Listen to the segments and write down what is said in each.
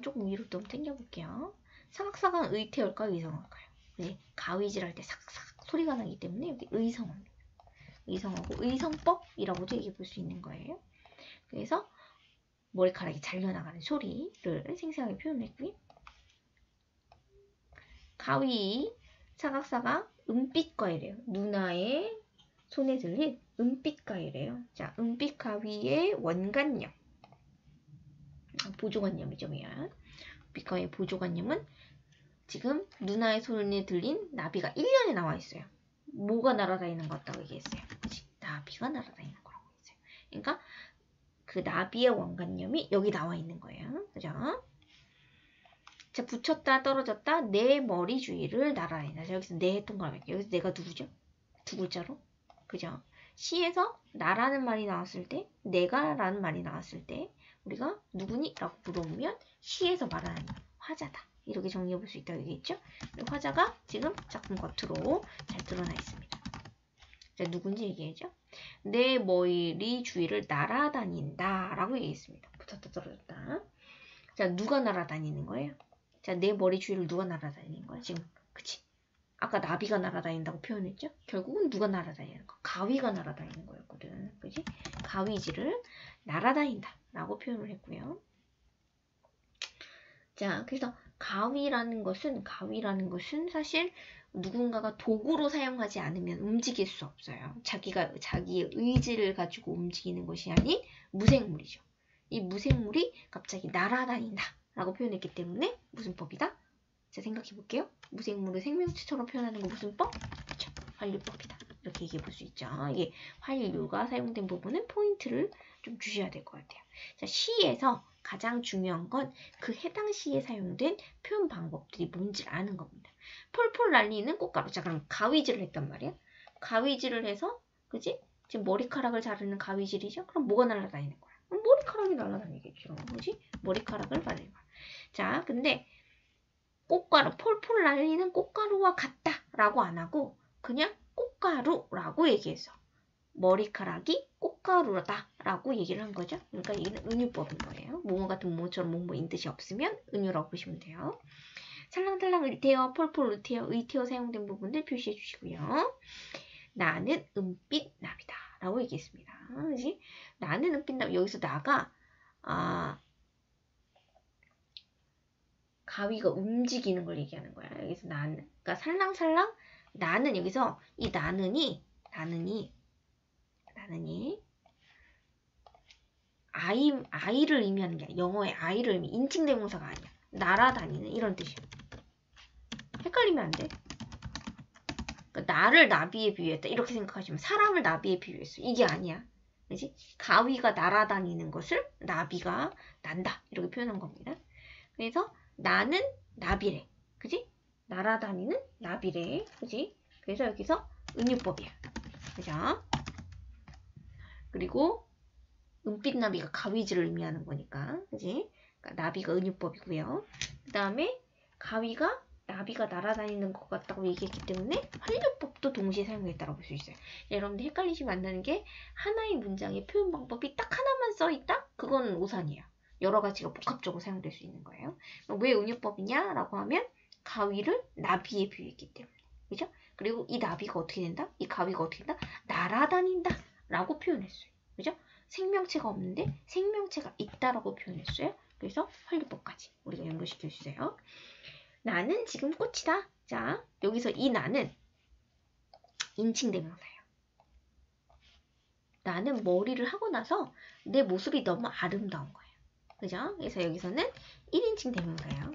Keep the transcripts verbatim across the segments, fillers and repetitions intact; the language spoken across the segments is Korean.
잠깐 조금 위로 좀 당겨볼게요. 사각사각 의태어일까요? 의성어일까요? 네, 가위질 할 때 삭삭 소리가 나기 때문에 여기 의성어입니다. 의성어고 의성법이라고도 얘기해 볼 수 있는 거예요. 그래서 머리카락이 잘려나가는 소리를 생생하게 표현했고요. 가위, 사각사각, 은빛가위래요. 누나의 손에 들린 은빛가위래요. 자, 은빛가위의 원관념. 보조관념이죠, 미안. 은빛가위의 보조관념은 지금 누나의 손에 들린 나비가 일 년에 나와 있어요. 뭐가 날아다니는 것 같다고 얘기했어요. 그치? 나비가 날아다니는 거라고 했어요. 그러니까 그 나비의 원관념이 여기 나와 있는 거예요. 그죠? 자, 붙였다 떨어졌다 내 머리 주위를 날아다닌다. 자, 여기서 내 했던 걸 할게요. 여기서 내가 누구죠? 두 글자로. 그죠? 시에서 나라는 말이 나왔을 때, 내가 라는 말이 나왔을 때 우리가 누구니? 라고 물어보면 시에서 말하는 화자다. 이렇게 정리해 볼 수 있다고 얘기했죠? 화자가 지금 작품 겉으로 잘 드러나 있습니다. 자, 누군지 얘기해죠? 내 머리 주위를 날아다닌다 라고 얘기했습니다. 붙었다 떨어졌다. 자, 누가 날아다니는 거예요? 자, 내 머리 주위를 누가 날아다니는 거야? 지금, 그치? 아까 나비가 날아다닌다고 표현했죠? 결국은 누가 날아다니는 거? 가위가 날아다니는 거였거든. 그치? 가위질을 날아다닌다 라고 표현을 했고요. 자, 그래서 가위라는 것은, 가위라는 것은 사실 누군가가 도구로 사용하지 않으면 움직일 수 없어요. 자기가, 자기의 의지를 가지고 움직이는 것이 아닌 무생물이죠. 이 무생물이 갑자기 날아다닌다 라고 표현했기 때문에 무슨 법이다? 자, 생각해 볼게요. 무생물을 생명체처럼 표현하는 거 무슨 법? 그렇죠. 활류법이다. 이렇게 얘기해 볼 수 있죠. 이게 활류가 사용된 부분은 포인트를 좀 주셔야 될 것 같아요. 자, 시에서 가장 중요한 건 그 해당 시에 사용된 표현 방법들이 뭔지를 아는 겁니다. 폴폴 날리는 꽃가루. 자, 그럼 가위질을 했단 말이야. 가위질을 해서, 그지? 지금 머리카락을 자르는 가위질이죠? 그럼 뭐가 날아다니는 거야? 머리카락이 날아다니겠죠. 그지? 머리카락을 말리는 거야. 자, 근데 꽃가루, 폴폴 날리는 꽃가루와 같다 라고 안 하고 그냥 꽃가루라고 얘기해서 머리카락이 꽃가루다 라고 얘기를 한 거죠. 그러니까 이는 은유법인 거예요. 모모 같은 모모처럼 모모인 뜻이 없으면 은유라고 보시면 돼요. 살랑살랑 의태어, 폴폴 의태어, 의태어 사용된 부분들 표시해 주시고요. 나는 은빛 나비다 라고 얘기했습니다. 그치? 나는 은빛 나비. 여기서 나가 아 가위가 움직이는 걸 얘기하는 거야. 여기서 나는, 그러니까 살랑살랑 나는 여기서 이 나는이 나는이 나는이 아이 아이를 의미하는 게 아니야. 영어의 아이를 의미 인칭 대명사가 아니야. 날아다니는 이런 뜻이야. 헷갈리면 안 돼. 그러니까 나를 나비에 비유했다 이렇게 생각하시면 사람을 나비에 비유했어. 이게 아니야. 그지? 가위가 날아다니는 것을 나비가 난다 이렇게 표현한 겁니다. 그래서 나는 나비래. 그지? 날아다니는 나비래. 그지? 그래서 여기서 은유법이야. 그죠? 그리고 은빛 나비가 가위질을 의미하는 거니까. 그지? 그러니까 나비가 은유법이고요. 그 다음에 가위가 나비가 날아다니는 것 같다고 얘기했기 때문에 활류법도 동시에 사용했다고 볼 수 있어요. 여러분들 헷갈리시면 안 되는 게 하나의 문장의 표현 방법이 딱 하나만 써있다? 그건 오산이에요. 여러 가지가 복합적으로 사용될 수 있는 거예요. 왜 은유법이냐? 라고 하면 가위를 나비에 비유했기 때문에. 그죠? 그리고 이 나비가 어떻게 된다? 이 가위가 어떻게 된다? 날아다닌다 라고 표현했어요. 그죠? 생명체가 없는데 생명체가 있다라고 표현했어요. 그래서 활류법까지 우리가 연결시켜 주세요. 나는 지금 꽃이다. 자, 여기서 이 나는 인칭 대명사예요. 나는 머리를 하고 나서 내 모습이 너무 아름다운 거예요. 그죠? 그래서 여기서는 일 인칭 대명사예요.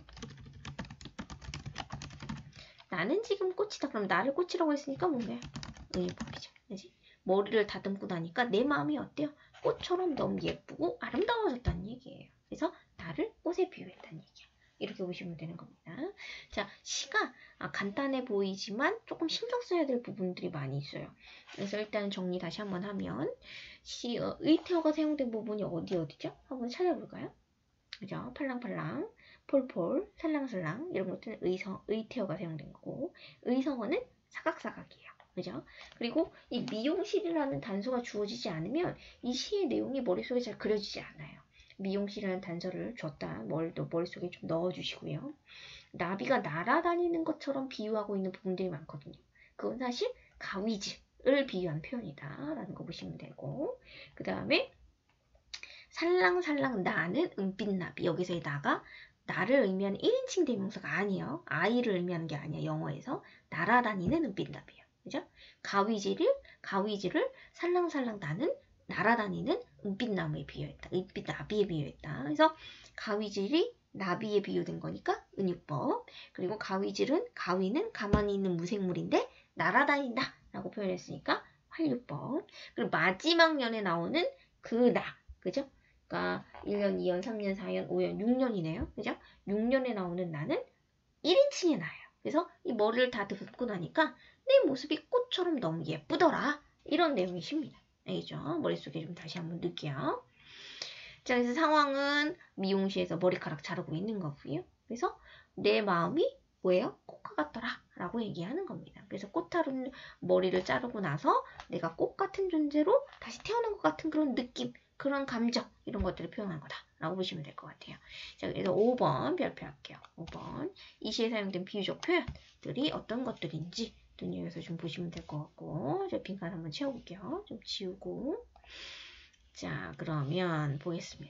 나는 지금 꽃이다. 그럼 나를 꽃이라고 했으니까 뭔가요? 은유법이죠. 그지? 머리를 다듬고 나니까 내 마음이 어때요? 꽃처럼 너무 예쁘고 아름다워졌다는 얘기예요. 그래서 나를 꽃에 비유했다는 얘기야. 이렇게 보시면 되는 겁니다. 자, 시가 간단해 보이지만 조금 신경 써야 될 부분들이 많이 있어요. 그래서 일단 정리 다시 한번 하면 시, 어, 의태어가 사용된 부분이 어디 어디죠? 한번 찾아볼까요? 그죠? 팔랑팔랑, 폴폴, 살랑살랑 이런 것들은 의성, 의태어가 사용된 거고 의성어는 사각사각이에요. 그죠? 그리고 이 미용실이라는 단서가 주어지지 않으면 이 시의 내용이 머릿속에 잘 그려지지 않아요. 미용실이라는 단서를 줬다. 뭘, 또 머릿속에 좀 넣어주시고요. 나비가 날아다니는 것처럼 비유하고 있는 부분들이 많거든요. 그건 사실 가위질을 비유한 표현이다 라는 거 보시면 되고, 그 다음에 살랑살랑 나는 은빛나비. 여기서의 나가 나를 의미하는 일 인칭 대명사가 아니에요. 아이를 의미하는 게 아니야. 영어에서 날아다니는 은빛나비예요. 그죠? 가위질을 가위질을 살랑살랑 나는 날아다니는 은빛나무에 비유했다. 은빛나비에 비유했다. 그래서 가위질이 나비에 비유된 거니까 은유법. 그리고 가위질은 가위는 가만히 있는 무생물인데 날아다닌다 라고 표현했으니까 활유법. 그리고 마지막 년에 나오는 그 나. 그죠? 그러니까 일 년, 이 년, 삼 년, 사 년, 오 년, 육 년이네요. 그죠? 육 년에 나오는 나는 일 인칭의 나예요. 그래서 이 머리를 다 듣고 나니까 내 모습이 꽃처럼 너무 예쁘더라. 이런 내용이십니다. 알겠죠? 머릿속에 좀 다시 한번 넣을게요. 자, 그래서 상황은 미용실에서 머리카락 자르고 있는 거고요. 그래서 내 마음이 뭐예요? 꽃과 같더라 라고 얘기하는 겁니다. 그래서 꽃다른 머리를 자르고 나서 내가 꽃 같은 존재로 다시 태어난 것 같은 그런 느낌, 그런 감정, 이런 것들을 표현한 거다 라고 보시면 될 것 같아요. 자, 그래서 오 번 발표할게요. 오 번 이 시에 사용된 비유적 표현들이 어떤 것들인지 눈여겨서 좀 보시면 될 것 같고, 저 빈칸 한번 채워볼게요. 좀 지우고. 자, 그러면 보겠습니다.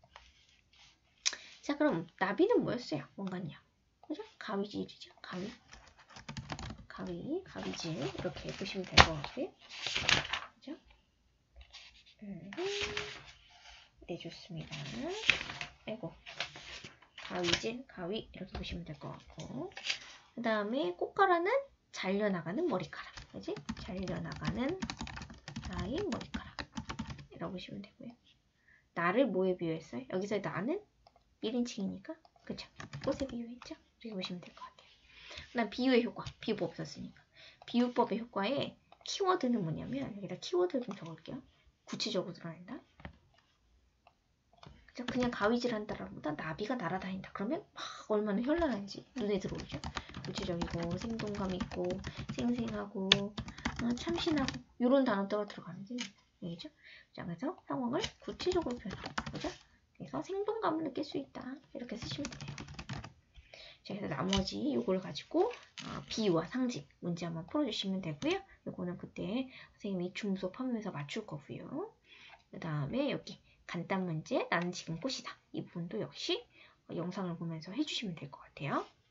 자, 그럼 나비는 뭐였어요? 뭔가요? 그죠? 가위질이죠. 가위. 가위, 가위질. 이렇게 보시면 될 것 같고요. 그죠? 음, 네, 좋습니다. 아이고. 가위질, 가위. 이렇게 보시면 될 것 같고. 그 다음에 꽃가라는 잘려나가는 머리카락. 그지? 잘려나가는 나의 머리카락. 이라고 보시면 되고요. 나를 뭐에 비유했어요? 여기서 나는 일 인칭이니까 그쵸? 꽃에 비유했죠? 이렇게 보시면 될 것 같아요. 그 다음 비유의 효과. 비유법 없었으니까. 비유법의 효과에 키워드는 뭐냐면 여기다 키워드 좀 적을게요. 구체적으로 드러낸다. 그쵸? 그냥 가위질 한다라보다 나비가 날아다닌다. 그러면 막 얼마나 현란한지 눈에 들어오죠. 구체적이고 생동감 있고 생생하고 어, 참신하고 이런 단어가 들어가는지 얘기죠. 자, 그래서 상황을 구체적으로 표현하고 그죠? 그래서 생동감을 느낄 수 있다. 이렇게 쓰시면 돼요. 자, 그래서 나머지 요걸 가지고 어, 비유와 상징 문제 한번 풀어주시면 되고요. 요거는 그때 선생님이 줌 수업하면서 맞출 거고요. 그 다음에 여기 간단 문제 나는 지금 꽃이다. 이 부분도 역시 어, 영상을 보면서 해주시면 될 것 같아요.